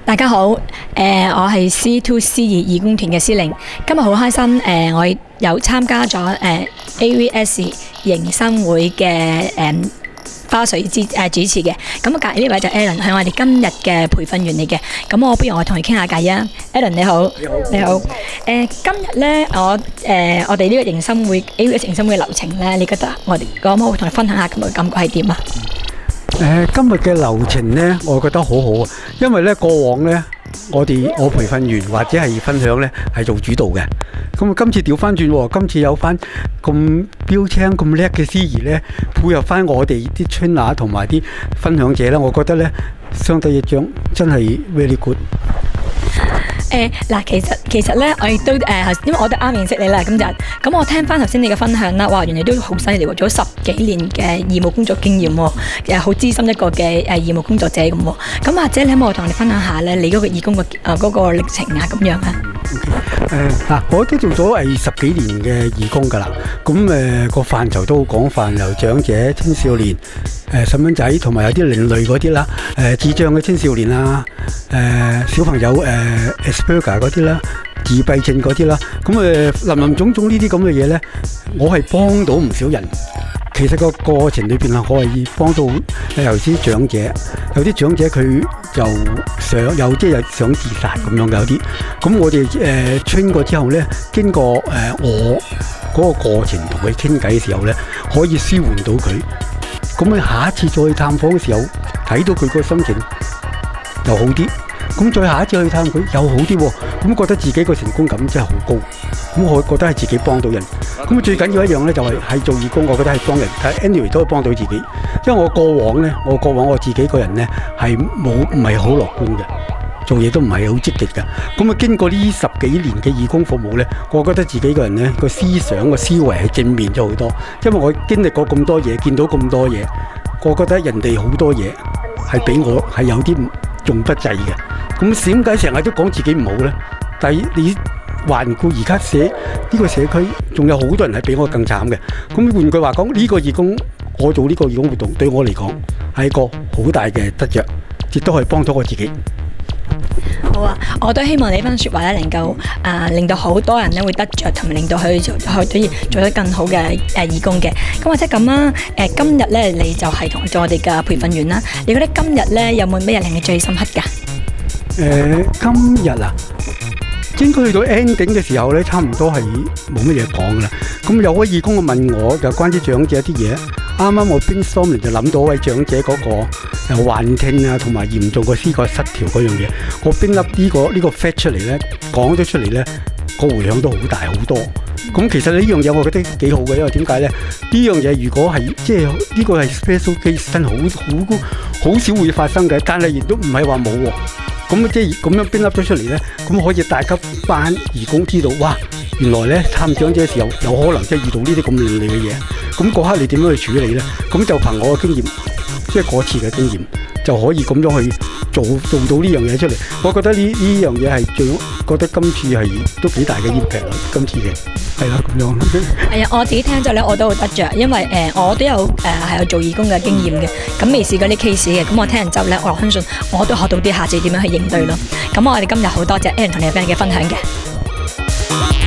大家好，我係 C2C2 義工團嘅司令，今日好開心，我有參加咗AVS 迎新會嘅花絮主持嘅，咁隔離呢位就 Alan 係我哋今日嘅培訓員嚟嘅，咁我不如我同佢傾下偈啊 ，Alan 你好，你好，今日咧我哋呢個迎新會 AVS 迎新會嘅流程咧，你覺得我哋可唔可以同你分享下咁嘅感覺係點啊？ 今日嘅流程呢，我覺得好好啊，因為呢過往呢，我培訓員或者係分享呢係做主導嘅，咁今次調翻轉喎，今次有翻咁標青咁叻嘅司儀呢，配合翻我哋啲 trainer 同埋啲分享者呢，我覺得呢相得益彰，真係 very good。 嗱，其實咧，我亦都因為我都啱認識你啦，今日咁我聽翻頭先你嘅分享啦，哇，原來都好犀利喎，做咗10幾年嘅義務工作經驗喎，好資深一個嘅義務工作者咁喎，咁或者你可唔可以同我哋分享下咧，你嗰個義工嘅嗰個歷程啊咁樣啊？ 嗱，我都做咗10幾年嘅義工㗎啦，咁個範疇都好廣泛，由長者、青少年、細蚊仔同埋有啲另類嗰啲啦，智障嘅青少年啊，小朋友Asperger 嗰啲啦，自閉症嗰啲啦，咁林林總總呢啲咁嘅嘢咧，我係幫到唔少人。其實個過程裏邊啊，我係幫到尤其是長者，有啲長者佢就想自殺咁樣嘅有啲，咁我哋train過之後咧，經過我嗰個過程同佢傾偈嘅時候咧，可以舒緩到佢，咁你下一次再去探訪嘅時候，睇到佢個心情又好啲。咁再下一次去探佢又好啲喎，咁覺得自己個成功感真係好高，咁我覺得係自己幫到人。咁最緊要一樣咧就係做義工，我覺得係幫人，但係 anyway 都係幫到自己。因為我過往我自己個人咧係唔係好樂觀嘅，做嘢都唔係好積極嘅。咁經過呢10幾年嘅義工服務咧，我覺得自己個人咧個思想個思維係正面咗好多，因為我經歷過咁多嘢，見到咁多嘢，我覺得人哋好多嘢係俾我係有啲仲不濟嘅。咁點解成日都講自己唔好呢？但係你環顧而家呢個社區，仲有好多人係比我更慘嘅。咁換句話講，呢個義工，我做呢個義工活動，對我嚟講係一個好大嘅得着，亦都可以幫到我自己。 好啊，我都希望你番説話咧，能夠令到好多人咧會得着，同埋令到佢做得更好嘅義工嘅。咁或者咁啊，今日咧你就係做我哋嘅培訓員啦。你覺得今日咧有冇咩嘢令你最深刻㗎？ 今日啊，應該去到 ending 嘅時候咧，差唔多係冇乜嘢講噶啦。咁有位義工問我，就關於長者啲嘢。啱啱我 brainstorming 就諗到位長者嗰個幻聽啊，同埋嚴重個思覺失調嗰樣嘢。我 bring up 呢個 fact 出嚟咧，講咗出嚟咧，個迴響都好大好多。咁其實呢樣嘢我覺得幾好嘅，因為點解咧？呢樣嘢如果係即係呢個係 special case， 真係好少會發生嘅，但係亦都唔係話冇喎。咁即係咁樣編輯咗出嚟咧，咁可以帶給班義工知道，哇！原來咧探長者嘅時候，有可能即係遇到呢啲咁另類嘅嘢。咁嗰刻你點樣去處理咧？咁就憑我嘅經驗，即係嗰次嘅經驗，就可以咁樣去做到呢樣嘢出嚟。我覺得呢樣嘢係覺得今次係都幾大嘅 impact 啦。今次嘅係啦咁樣。 係啊，我自己聽咗咧，我都好得着，因為我都有係有做義工嘅經驗嘅，咁未試過啲 case 嘅，咁我聽完之後咧，我相信我都學到啲下次點樣去應對咯。咁我哋今日好多謝 Alan 同你嘅分享嘅。